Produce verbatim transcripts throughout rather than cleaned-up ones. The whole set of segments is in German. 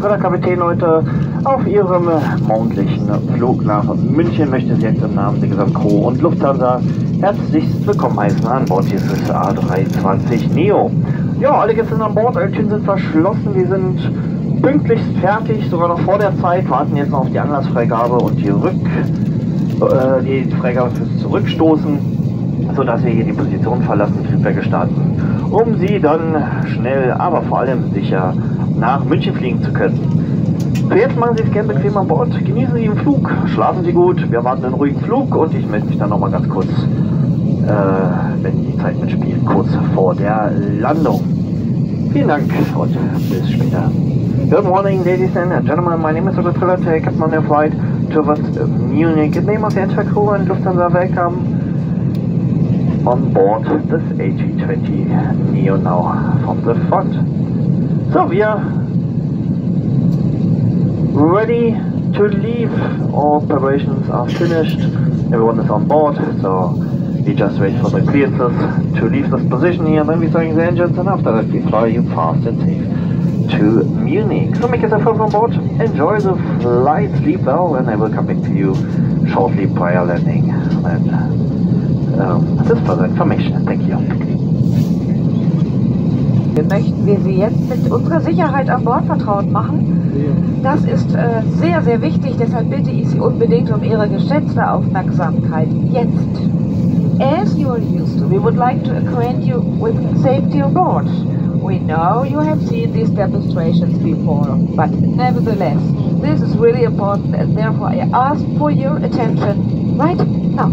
Trägerkapitän heute. Auf Ihrem morgendlichen Flug nach München möchte Sie jetzt im Namen der gesamten Crew und Lufthansa herzlichst willkommen heißen an Bord dieses A drei zwanzig Neo. Ja, alle Gäste sind an Bord, alle Türen sind verschlossen, wir sind pünktlichst fertig, sogar noch vor der Zeit, warten jetzt noch auf die Anlassfreigabe und die Rück, äh, die Freigabe fürs Zurückstoßen, sodass wir hier die Position verlassen, Triebwerke starten, um Sie dann schnell, aber vor allem sicher nach München fliegen zu können. Für jetzt machen Sie es gerne bequem an Bord, genießen Sie den Flug, schlafen Sie gut, wir warten einen ruhigen Flug und ich melde mich dann nochmal ganz kurz, äh, wenn die Zeit mitspielt, kurz vor der Landung. Vielen Dank und bis später. Good morning, ladies and gentlemen, my name is Robert Triller, take up on your flight towards Munich. In the name of the entire crew and Lufthansa, welcome on board this A three twenty Neo now from the front. So, we are ready to leave. All preparations are finished. Everyone is on board, so we just wait for the clearances to leave this position here. Then we start the engines, and after that, we fly you fast and safe to Munich. So make yourself on board, enjoy the flight, sleep well, and I will come back to you shortly prior landing. And um, this further information. Thank you. Möchten wir Sie jetzt mit unserer Sicherheit an Bord vertraut machen? Das ist äh, sehr, sehr wichtig, deshalb bitte ich Sie unbedingt um Ihre geschätzte Aufmerksamkeit jetzt. As you are used to, we would like to acquaint you with safety on board. We know you have seen these demonstrations before, but nevertheless, this is really important and therefore I ask for your attention right now.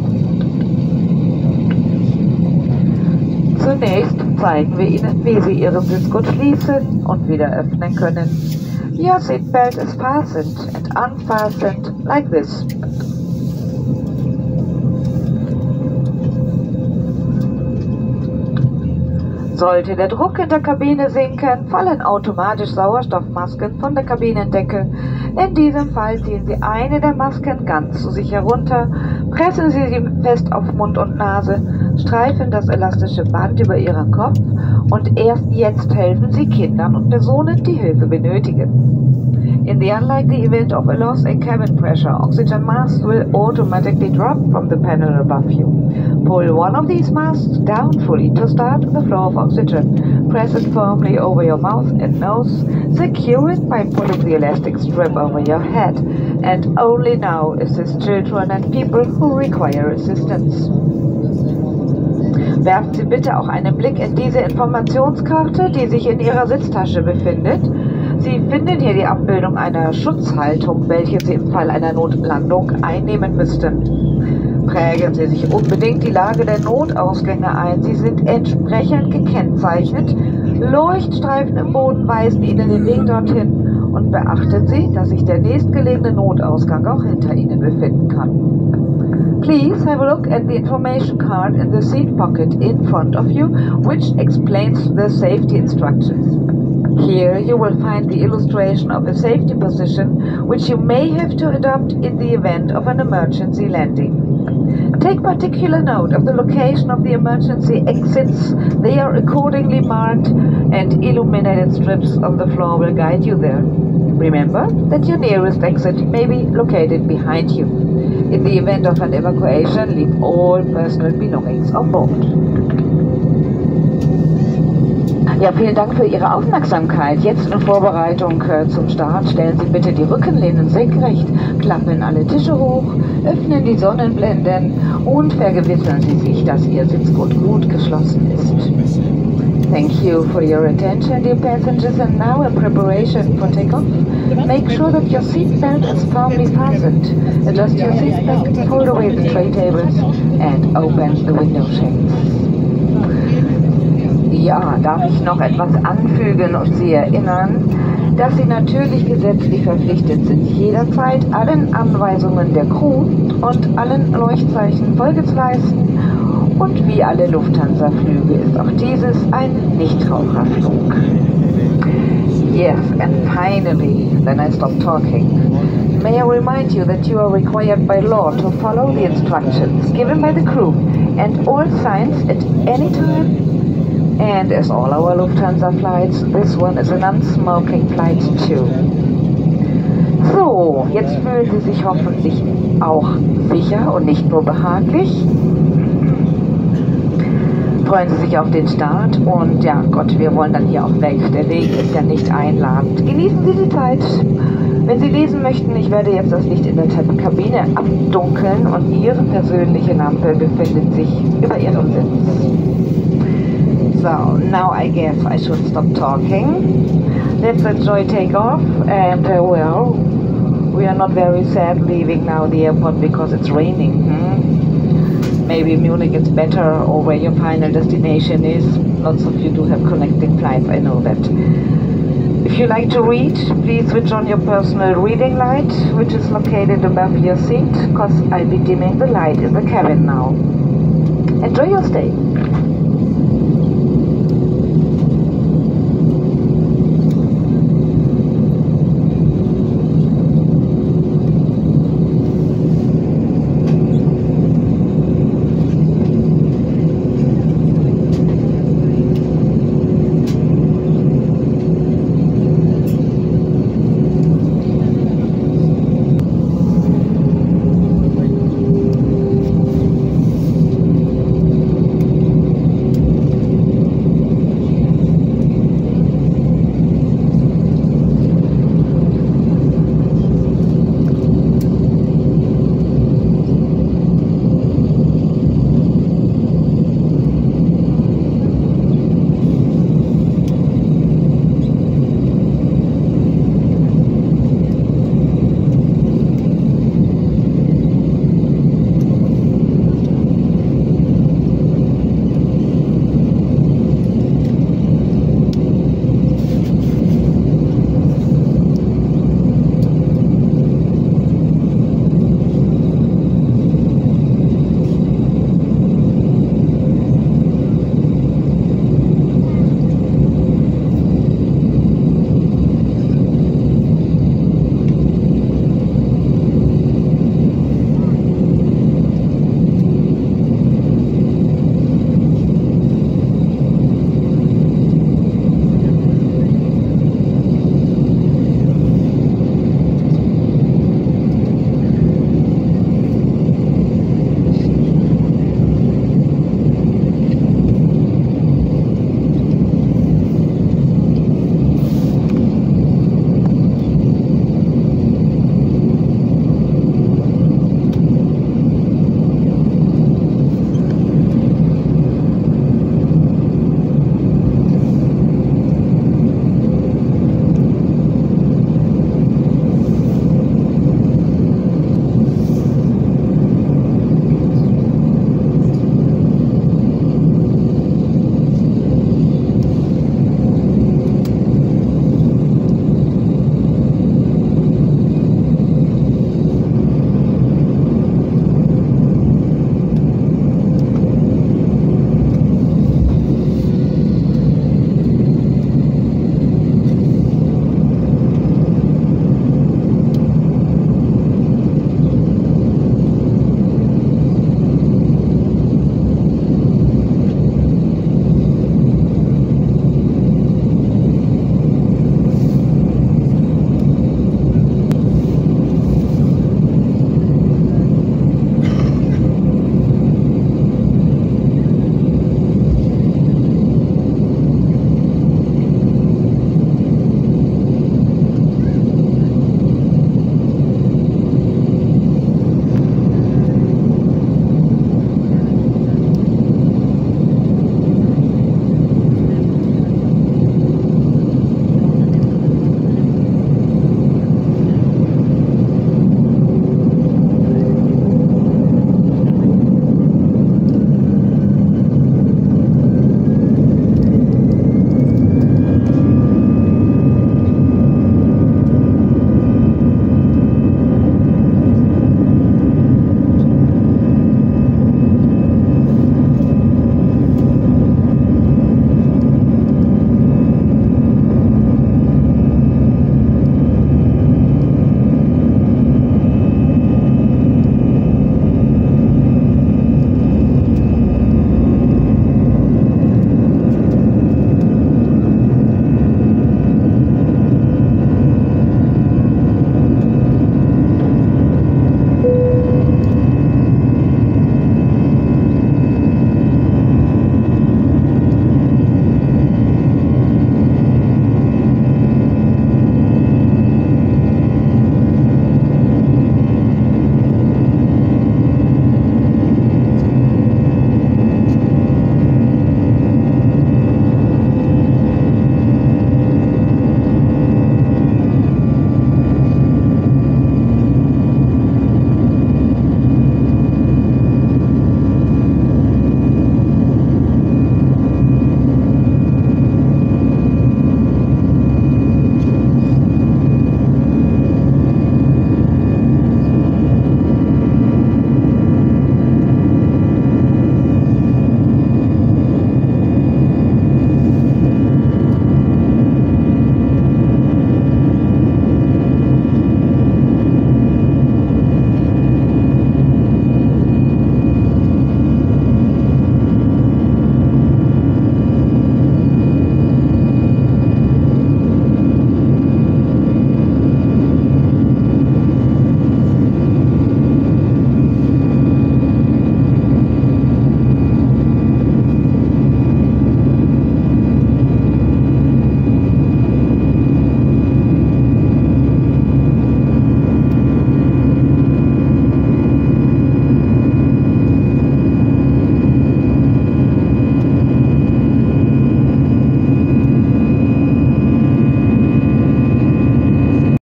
Zunächst zeigen wir Ihnen, wie Sie Ihren Sitzgurt schließen und wieder öffnen können. Your seatbelt is fastened and unfastened like this. Sollte der Druck in der Kabine sinken, fallen automatisch Sauerstoffmasken von der Kabinendecke. In diesem Fall ziehen Sie eine der Masken ganz zu sich herunter, pressen Sie sie fest auf Mund und Nase, streifen das elastische Band über Ihren Kopf und erst jetzt helfen Sie Kindern und Personen, die Hilfe benötigen. In the unlikely event of a loss in cabin pressure, oxygen masks will automatically drop from the panel above you. Pull one of these masks down fully to start the flow of oxygen. Press it firmly over your mouth and nose. Secure it by pulling the elastic strip over your head. And only now assist children and people who require assistance. Werfen Sie bitte auch einen Blick in diese Informationskarte, die sich in Ihrer Sitztasche befindet. Sie finden hier die Abbildung einer Schutzhaltung, welche Sie im Fall einer Notlandung einnehmen müssten. Prägen Sie sich unbedingt die Lage der Notausgänge ein. Sie sind entsprechend gekennzeichnet. Leuchtstreifen im Boden weisen Ihnen den Weg dorthin. Und beachten Sie, dass sich der nächstgelegene Notausgang auch hinter Ihnen befinden kann. Please have a look at the information card in the seat pocket in front of you, which explains the safety instructions. Here you will find the illustration of a safety position which you may have to adopt in the event of an emergency landing. Take particular note of the location of the emergency exits. They are accordingly marked and illuminated strips on the floor will guide you there. Remember that your nearest exit may be located behind you. In the event of an evacuation, leave all personal belongings on board. Ja, vielen Dank für Ihre Aufmerksamkeit. Jetzt in Vorbereitung äh, zum Start stellen Sie bitte die Rückenlehnen senkrecht, klappen alle Tische hoch, öffnen die Sonnenblenden und vergewissern Sie sich, dass Ihr Sitzgurt gut geschlossen ist. Thank you for your attention, dear passengers, and now in preparation for takeoff, make sure that your seatbelt is firmly fastened. Adjust your seatbelt, fold away the tray tables and open the window shades. Ja, darf ich noch etwas anfügen und Sie erinnern, dass Sie natürlich gesetzlich verpflichtet sind, jederzeit allen Anweisungen der Crew und allen Leuchtzeichen Folge zu leisten. Und wie alle Lufthansa-Flüge ist auch dieses ein Nichtraucherflug. Yes, and finally, then I stop talking. May I remind you that you are required by law to follow the instructions given by the crew and all signs at any time. And as all our Lufthansa flights, this one is a non-smoking flight too. fühlen Sie sich hoffentlich auch sicher und nicht nur behaglich. Freuen Sie sich auf den Start und ja Gott, wir wollen dann hier auch weg. Der Weg ist ja nicht einladend. Genießen Sie die Zeit. Wenn Sie lesen möchten, ich werde jetzt das Licht in der Kabine abdunkeln und Ihre persönliche Lampe befindet sich über Ihrem Sitz. So, now I guess I should stop talking. Let's enjoy takeoff and uh, well, we are not very sad leaving now the airport because it's raining. Hmm? Maybe Munich is better or where your final destination is. Lots of you do have connecting flights, I know that. If you like to read, please switch on your personal reading light, which is located above your seat, because I'll be dimming the light in the cabin now. Enjoy your stay.